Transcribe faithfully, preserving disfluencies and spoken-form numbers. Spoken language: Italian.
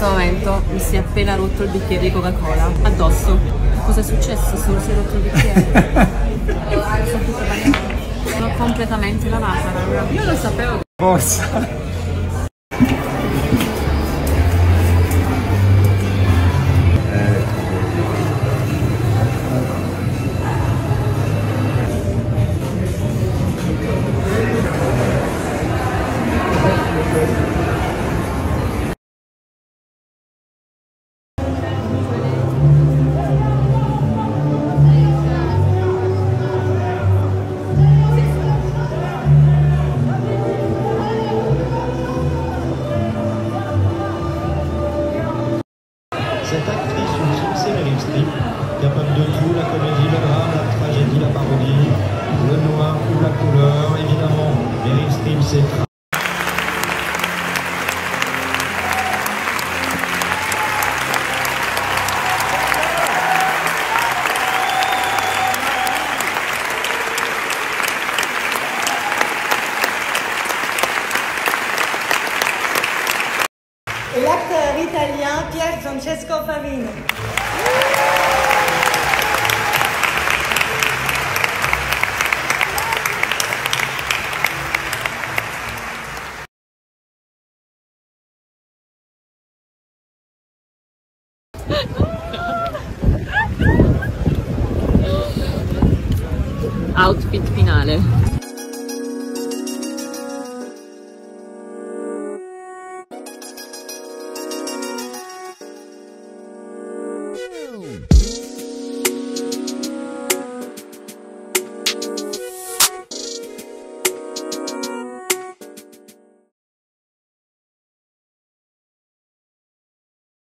questo momento mi si è appena rotto il bicchiere di Coca-Cola addosso. Cosa è successo? Solo si è rotto il bicchiere. Sono tutta bagnata. Sono completamente lavata, raga. Io lo sapevo. Forza. Cette actrice ultime, c'est Meryl Streep, capable de tout, la comédie, le drame, la tragédie, la parodie, le noir ou la couleur. Évidemment, Meryl Streep, c'est... Et l'acteur italien Pier Francesco Favino.